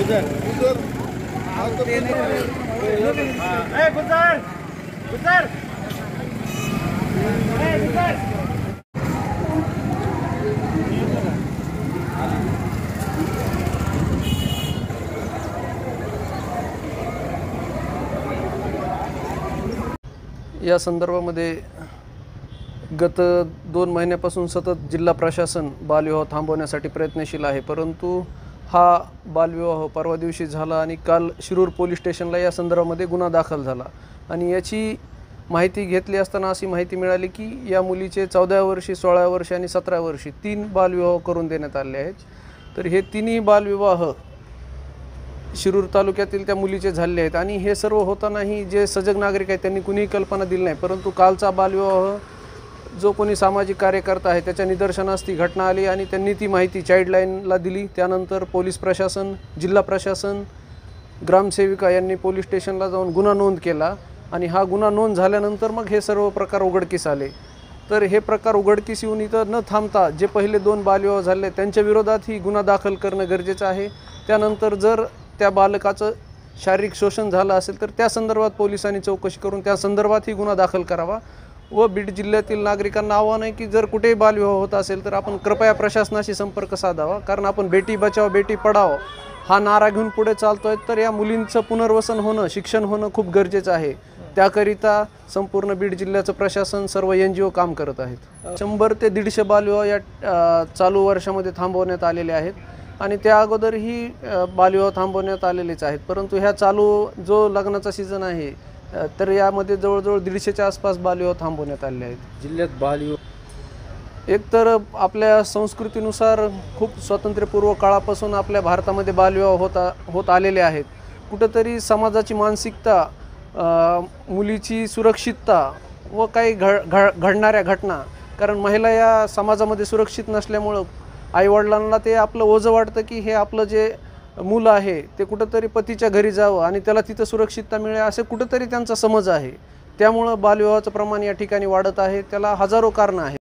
या संदर्भामध्ये गत 2 महिन्यापासून सतत जिल्हा प्रशासन बालविवाह थांबवण्यासाठी प्रयत्नशील आहे, परंतु हा बालविवाह परवा दिवशी झाला आणि काल शिरूर पोलीस स्टेशनला या संदर्भामध्ये गुन्हा दाखल झाला आणि याची माहिती घेतली असताना अशी माहिती मिळाली की या मुलीचे 14 वर्षी, 16 वर्षी आणि 17 वर्षी 3 बालविवाह करून देण्यात आले आहेत। तर हे तिन्ही बालविवाह शिरूर तालुक्यातील त्या मुलीचे झाले आहेत आणि हे सर्व होतानाही जे सजग नागरिक आहेत त्यांनी कुणीही कल्पना दिली नाही, परंतु कालचा बालविवाह जो कोणी सामाजिक कार्यकर्ता आहे त्याच्या निदर्शनास ती घटना आली आणि त्यांनी ती माहिती चाइल्डलाईनला दिली। त्यानंतर पोलीस प्रशासन, जिल्हा प्रशासन, ग्रामसेविका यांनी पोलीस स्टेशनला जाऊन गुन्हा नोंद केला आणि हा गुन्हा नोंद झाल्यानंतर मग हे सर्व प्रकार उघडकीस आले। तर हे प्रकार उघडकीस येऊन इथं न थांबता जे पहिले 2 बालविवाह झाले त्यांच्या विरोधातही गुन्हा दाखल करणं गरजेचं आहे। त्यानंतर जर त्या बालकाचं शारीरिक शोषण झालं असेल तर त्या संदर्भात पोलिसांनी चौकशी करून त्या संदर्भातही गुन्हा दाखल करावा व बीड जिल्ह्यातील नागरिकांना आव्हान आहे की जर कुठेही बालविवाह होत असेल तर आपण कृपया प्रशासनाशी संपर्क साधावा, कारण आपण बेटी बचाओ बेटी पढाओ हा नारा घेऊन पुढे चालतोय। तर या मुलींचं पुनर्वसन होणं, शिक्षण होणं खूप गरजेचं आहे। त्याकरिता संपूर्ण बीड जिल्ह्याचं प्रशासन, सर्व NGO काम करत आहेत। 100 ते 150 बालविवाह या चालू वर्षामध्ये थांबवण्यात आलेले आहेत आणि त्या अगोदरही बालविवाह थांबवण्यात आलेलेच आहेत, परंतु ह्या चालू जो लग्नाचा सीझन आहे तर यामध्ये जवळजवळ 150च्या आसपास बालविवाह थांबवण्यात आले आहेत। जिल्ह्यात बालविवाह एकतर आपल्या संस्कृतीनुसार खूप स्वातंत्र्यपूर्व काळापासून आपल्या भारतामध्ये बालविवाह होत आलेले आहेत। कुठंतरी समाजाची मानसिकता, मुलीची सुरक्षितता व काही घडणाऱ्या घटना, कारण महिला या समाजामध्ये सुरक्षित नसल्यामुळं आईवडिलांना ते आपलं ओझं वाटतं की हे आपलं जे मूल आहे ते कुठंतरी पतीच्या घरी जावं आणि त्याला तिथं सुरक्षितता मिळेल असे कुठंतरी त्यांचा समज आहे। त्यामुळं बालविवाहाचं प्रमाण या ठिकाणी वाढत आहे। त्याला हजारो कारणं आहेत।